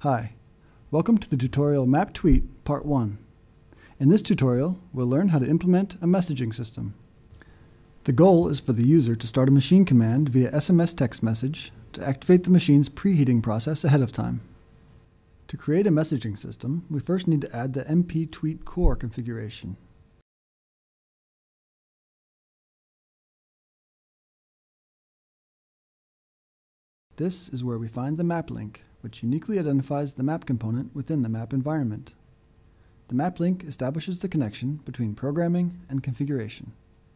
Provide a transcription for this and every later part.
Hi, welcome to the tutorial Map Tweet Part 1. In this tutorial, we'll learn how to implement a messaging system. The goal is for the user to start a machine command via SMS text message to activate the machine's preheating process ahead of time. To create a messaging system, we first need to add the MP Tweet core configuration. This is where we find the map link, which uniquely identifies the map component within the map environment. The map link establishes the connection between programming and configuration.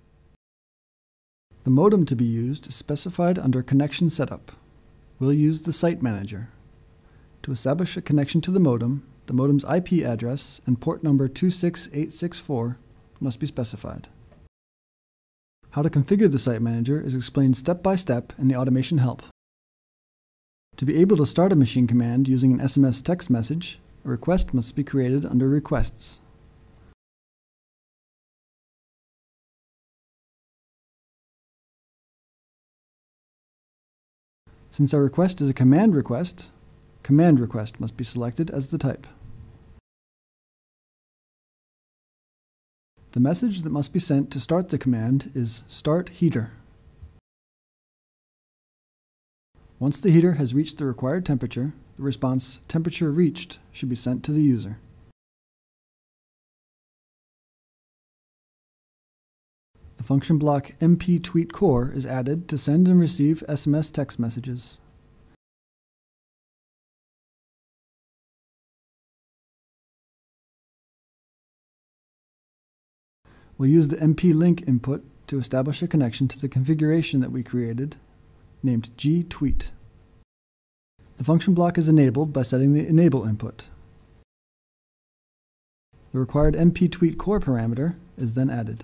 The modem to be used is specified under Connection Setup. We'll use the Site Manager. To establish a connection to the modem's IP address and port number 26864 must be specified. How to configure the Site Manager is explained step by step in the automation help. To be able to start a machine command using an SMS text message, a request must be created under Requests. Since our request is a command request must be selected as the type. The message that must be sent to start the command is Start Heater. Once the heater has reached the required temperature, the response Temperature Reached should be sent to the user. The function block MP Tweet Core is added to send and receive SMS text messages. We'll use the MP link input to establish a connection to the configuration that we created, named gTweet. The function block is enabled by setting the enable input. The required MP Tweet Core parameter is then added.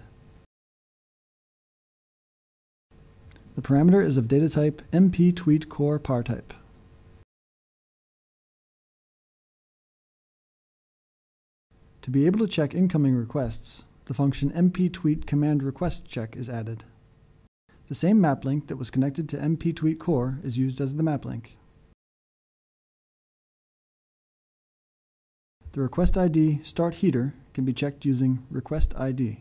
The parameter is of data type MP Tweet Core partype. To be able to check incoming requests, the function MP Tweet Command Request Check is added. The same map link that was connected to MP Tweet Core is used as the map link. The request ID Start Heater can be checked using Request ID.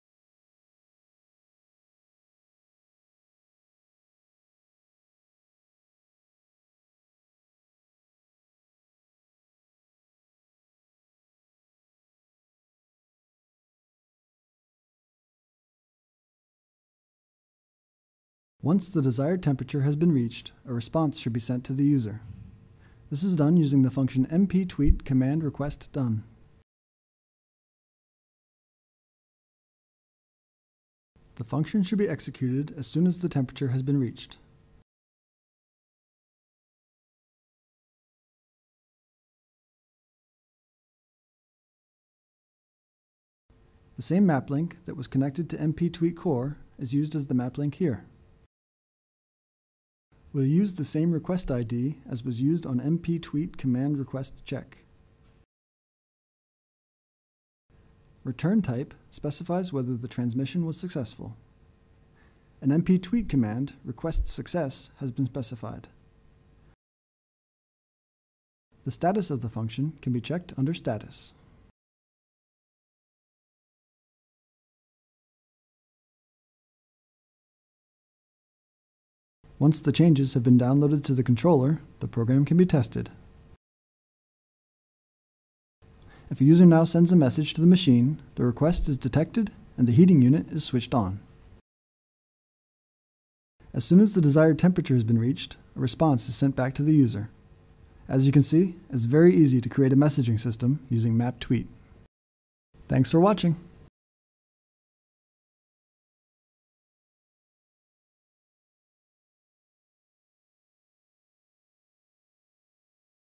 Once the desired temperature has been reached, a response should be sent to the user. This is done using the function MP Tweet Command Request Done. The function should be executed as soon as the temperature has been reached. The same map link that was connected to MP Tweet Core is used as the map link here. We'll use the same request ID as was used on MP Tweet Command Request Check. Return type specifies whether the transmission was successful. An MP Tweet command, Request Success, has been specified. The status of the function can be checked under Status. Once the changes have been downloaded to the controller, the program can be tested. If a user now sends a message to the machine, the request is detected and the heating unit is switched on. As soon as the desired temperature has been reached, a response is sent back to the user. As you can see, it's very easy to create a messaging system using Map Tweet. Thanks for watching.